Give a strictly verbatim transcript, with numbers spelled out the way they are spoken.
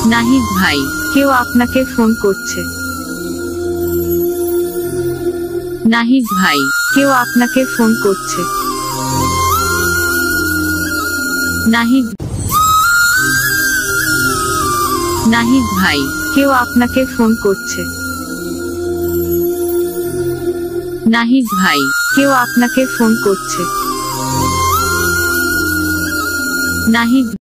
নাহিদ ভাই, কেউ আপনাকে ফোন করছে। নাহিদ ভাই, কেউ আপনাকে ফোন করছে। নাহিদ নাহিদ ভাই, কেউ আপনাকে ফোন করছে। নাহিদ ভাই, কেউ আপনাকে ফোন করছে। নাহিদ